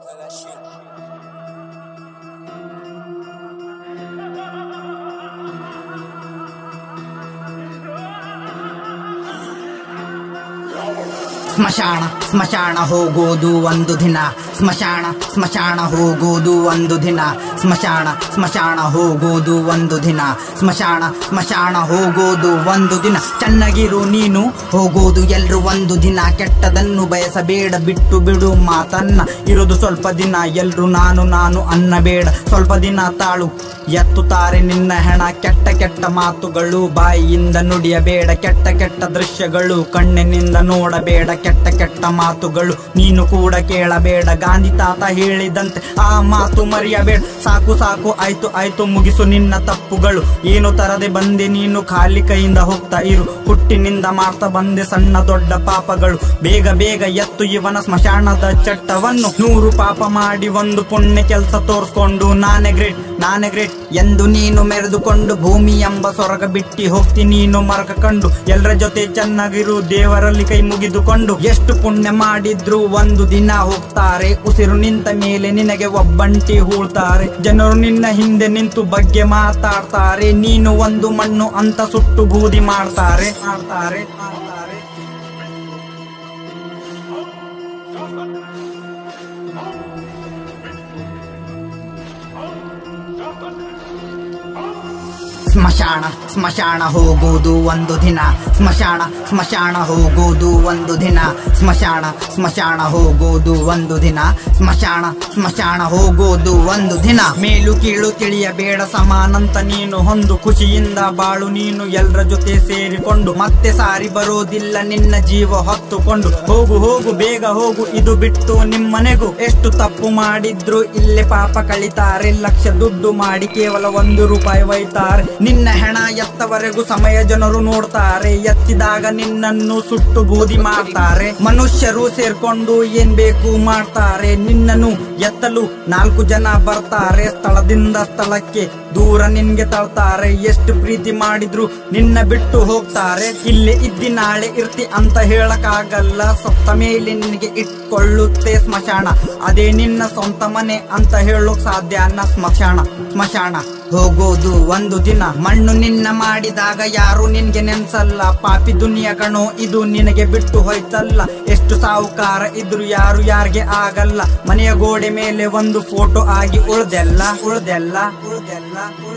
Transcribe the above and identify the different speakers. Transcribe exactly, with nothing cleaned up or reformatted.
Speaker 1: ಸ್ಮಶಾನ ಸ್ಮಶಾನ ಹೋಗೋದು ಒಂದು ದಿನ, ಸ್ಮಶಾನ ಸ್ಮಶಾನ ಹೋಗೋದು ಒಂದು ದಿನ, ಸ್ಮಶಾನ ಸ್ಮಶಾನ ಹೋಗೋದು ಒಂದು ದಿನ, ಸ್ಮಶಾನ ಸ್ಮಶಾನ ಹೋಗೋದು ಒಂದು ದಿನ. ಚೆನ್ನಾಗಿರು ನೀನು ಹೋಗೋದು ಎಲ್ರು ಒಂದು ದಿನ, ಕೆಟ್ಟದನ್ನು ಬಯಸಬೇಡ ಬಿಟ್ಟು ಬಿಡು ಮಾತನ್ನ, ಇರೋದು ಸ್ವಲ್ಪ ದಿನ ಎಲ್ರು ನಾನು ನಾನು ಅನ್ನಬೇಡ, ಸ್ವಲ್ಪ ದಿನ ತಾಳು ಎತ್ತುತ್ತಾರೆ ನಿನ್ನ ಹೆಣ. ಕೆಟ್ಟ ಕೆಟ್ಟ ಮಾತುಗಳು ಬಾಯಿಯಿಂದ ನುಡಿಯಬೇಡ, ಕೆಟ್ಟ ಕೆಟ್ಟ ದೃಶ್ಯಗಳು ಕಣ್ಣಿನಿಂದ ನೋಡಬೇಡ, ಕೆಟ್ಟ ಕೆಟ್ಟ ಮಾತುಗಳು ನೀನು ಕೂಡ ಕೇಳಬೇಡ. ಗಾಂಧಿ ತಾತ ಹೇಳಿದಂತೆ ಆ ಮಾತು ಮರೆಯಬೇಡ. ಸಾಕು ಸಾಕು ಆಯ್ತು ಆಯ್ತು ಮುಗಿಸು ನಿನ್ನ ತಪ್ಪುಗಳು, ಏನು ತರದೆ ಬಂದೆ ನೀನು ಖಾಲಿ ಕೈಯಿಂದ ಹೋಗ್ತಾ ಇರು, ಹುಟ್ಟಿನಿಂದ ಮಾಡ್ತಾ ಬಂದೆ ಸಣ್ಣ ದೊಡ್ಡ ಪಾಪಗಳು, ಬೇಗ ಬೇಗ ಎತ್ತು ಇವನ ಸ್ಮಶಾನದ ಚಟ್ಟವನ್ನು. ನೂರು ಪಾಪ ಮಾಡಿ ಒಂದು ಪುಣ್ಯ ಕೆಲಸ ತೋರಿಸ್ಕೊಂಡು ನಾನೇ ಗ್ರೇಟ್ ನಾನೇ ಗ್ರೇಟ್ ಎಂದು ನೀನು ಮೆರೆದುಕೊಂಡು, ಭೂಮಿ ಎಂಬ ಸೊರಗ ಬಿಟ್ಟಿ ಹೋಗ್ತಿ ನೀನು ಮರಕ ಕಂಡು. ಎಲ್ಲರ ಜೊತೆ ಚೆನ್ನಾಗಿರು ದೇವರಲ್ಲಿ ಕೈ ಮುಗಿದುಕೊಂಡು, ಎಷ್ಟು ಪುಣ್ಯ ಮಾಡಿದ್ರು ಒಂದು ದಿನ ಹೋಗ್ತಾರೆ, ಉಸಿರು ನಿಂತ ಮೇಲೆ ನಿನಗೆ ಒಬ್ಬಂಟಿ ಹೂಳ್ತಾರೆ. ಜನರು ನಿನ್ನ ಹಿಂದೆ ನಿಂತು ಬಗ್ಗೆ ಮಾತಾಡ್ತಾರೆ, ನೀನು ಒಂದು ಮಣ್ಣು ಅಂತ ಸುಟ್ಟು ಬೂದಿ ಮಾಡ್ತಾರೆ ಮಾಡ್ತಾರೆ ಮಾಡ್ತಾರೆ ಸ್ಮಶಾನ ಸ್ಮಶಾನ ಹೋಗೋದು ಒಂದು ದಿನ, ಸ್ಮಶಾನ ಸ್ಮಶಾನ ಹೋಗೋದು ಒಂದು ದಿನ, ಸ್ಮಶಾನ ಸ್ಮಶಾನ ಹೋಗೋದು ಒಂದು ದಿನ, ಸ್ಮಶಾನ ಸ್ಮಶಾನ ಹೋಗೋದು ಒಂದು ದಿನ. ಮೇಲು ಕೀಳು ತಿಳಿಯಬೇಡ, ಸಮಾನಂತ ನೀನು ಹೊಂದು, ಖುಷಿಯಿಂದ ಬಾಳು ನೀನು ಎಲ್ಲರ ಜೊತೆ ಸೇರಿಕೊಂಡು, ಮತ್ತೆ ಸಾರಿ ಬರೋದಿಲ್ಲ ನಿನ್ನ ಜೀವ ಹೊತ್ತುಕೊಂಡು. ಹೋಗು ಹೋಗು ಬೇಗ ಹೋಗು ಇದು ಬಿಟ್ಟು ನಿಮ್ಮನೆಗೂ, ಎಷ್ಟು ತಪ್ಪು ಮಾಡಿದ್ರು ಇಲ್ಲೇ ಪಾಪ ಕಳಿತಾರೆ, ಲಕ್ಷ ದುಡ್ಡು ಮಾಡಿ ಕೇವಲ ಒಂದು ರೂಪಾಯಿ ಒಯ್ತಾರೆ. ನಿನ್ನ ಹೆಣ ಎತ್ತವರೆಗೂ ಸಮಯ ಜನರು ನೋಡ್ತಾರೆ, ಎತ್ತಿದಾಗ ನಿನ್ನನ್ನು ಸುಟ್ಟು ಬೂದಿ ಮಾಡ್ತಾರೆ. ಮನುಷ್ಯರು ಸೇರ್ಕೊಂಡು ಏನ್ ಬೇಕು ಮಾಡ್ತಾರೆ, ನಿನ್ನನ್ನು ಎತ್ತಲು ನಾಲ್ಕು ಜನ ಬರ್ತಾರೆ, ಸ್ಥಳದಿಂದ ಸ್ಥಳಕ್ಕೆ ದೂರ ನಿನ್ಗೆ ತಳ್ತಾರೆ. ಎಷ್ಟು ಪ್ರೀತಿ ಮಾಡಿದ್ರು ನಿನ್ನ ಬಿಟ್ಟು ಹೋಗ್ತಾರೆ, ಇಲ್ಲೇ ಇದ್ದಿ ನಾಳೆ ಇರ್ತಿ ಅಂತ ಹೇಳಕ್ಕಾಗಲ್ಲ, ಸತ್ತ ಮೇಲೆ ನಿನಗೆ ಇಟ್ಕೊಳ್ಳುತ್ತೆ ಸ್ಮಶಾನ, ಅದೇ ನಿನ್ನ ಸ್ವಂತ ಮನೆ ಅಂತ ಹೇಳೋಕ್ ಸಾಧ್ಯನ. ಸ್ಮಶಾನ ಸ್ಮಶಾನ ಹೋಗೋದು ಒಂದು ದಿನ, ಮಣ್ಣು ನಿನ್ನ ಮಾಡಿದಾಗ ಯಾರು ನಿನ್ಗೆ ನೆನ್ಸಲ್ಲ, ಪಾಪಿ ದುನಿಯಾ ಕಣೋ ಇದು ನಿನಗೆ ಬಿಟ್ಟು ಹೋಯ್ತಲ್ಲ. ಎಷ್ಟು ಸಾಹುಕಾರ ಇದ್ರು ಯಾರು ಯಾರಿಗೆ ಆಗಲ್ಲ, ಮನೆಯ ಗೋಡೆ ಮೇಲೆ ಒಂದು ಫೋಟೋ ಆಗಿ ಉಳ್ದೆಲ್ಲ ಉಳ್ದೆಲ್ಲ ಉಳ್ದೆಲ್ಲ